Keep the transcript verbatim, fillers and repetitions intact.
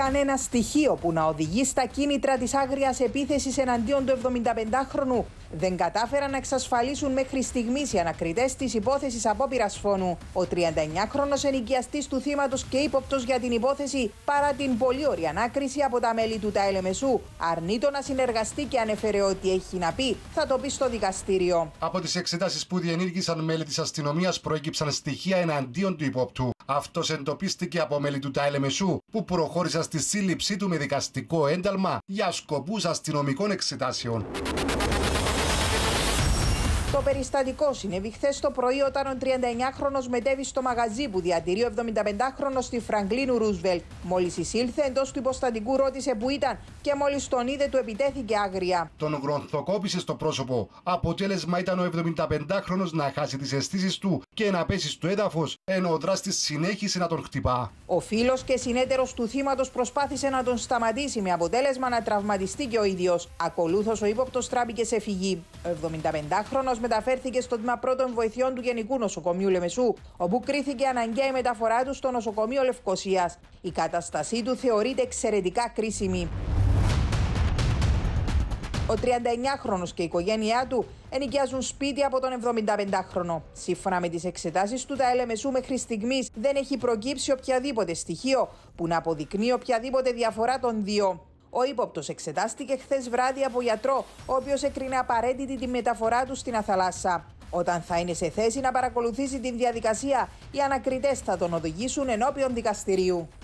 Κανένα στοιχείο που να οδηγεί στα κίνητρα της άγριας επίθεσης εναντίον του εβδομηνταπεντάχρονου δεν κατάφεραν να εξασφαλίσουν μέχρι στιγμής οι ανακριτές της υπόθεσης απόπειρας φόνου. Ο τριανταεννιάχρονος ενοικιαστής του θύματος και ύποπτος για την υπόθεση, παρά την πολύ ωρή ανάκριση από τα μέλη του ΤΑΕΛΕΜΕΣΟΥ, αρνείτο να συνεργαστεί και ανέφερε ότι έχει να πει θα το πει στο δικαστήριο. Από τις εξετάσεις που διενήργησαν μέλη της αστυνομίας προέκυψαν στοιχεία εναντίον του υπόπτου. Αυτός εντοπίστηκε από μέλη του ΤΑΕΛΕΜΕΣΟΥ που προχώρησαν στη σύλληψή του με δικαστικό ένταλμα για σκοπούς αστυνομικών εξετάσεων. Το περιστατικό συνέβη χθες το πρωί όταν ο τριανταεννιάχρονος μετέβη στο μαγαζί που διατηρεί ο εβδομηνταπεντάχρονος στη Φραγκλίνου Ρούσβελτ. Μόλις εισήλθε εντός του υποστατικού, ρώτησε που ήταν και μόλις τον είδε του επιτέθηκε άγρια. Τον γρονθοκόπησε στο πρόσωπο. Αποτέλεσμα ήταν ο εβδομηνταπεντάχρονος να χάσει τις αισθήσεις του και να πέσει στο έδαφος, ενώ ο δράστης συνέχισε να τον χτυπά. Ο φίλος και συνέτερος του θύματος προσπάθησε να τον σταματήσει, με αποτέλεσμα να τραυματιστεί και ο ίδιος. Ακολούθως ο ύποπτος τράπηκε σε φυγή. Ο εβδομηνταπεντάχρονος μεταφέρθηκε στο τμήμα πρώτων βοηθειών του Γενικού Νοσοκομείου Λεμεσού, όπου κρίθηκε αναγκαία η μεταφορά του στο νοσοκομείο Λευκωσίας. Η κατάστασή του θεωρείται εξαιρετικά κρίσιμη. Ο τριανταεννιάχρονος και η οικογένειά του ενοικιάζουν σπίτι από τον εβδομηνταπεντάχρονο. Σύμφωνα με τις εξετάσεις του ΤΑΕΛΕΜΕΣΟΥ, μέχρι στιγμής δεν έχει προκύψει οποιαδήποτε στοιχείο που να αποδεικνύει οποιαδήποτε διαφορά των δύο. Ο ύποπτος εξετάστηκε χθες βράδυ από γιατρό, ο οποίος έκρινε απαραίτητη τη μεταφορά του στην Αθαλάσσα. Όταν θα είναι σε θέση να παρακολουθήσει την διαδικασία, οι ανακριτές θα τον οδηγήσουν ενώπιον δικαστηρίου.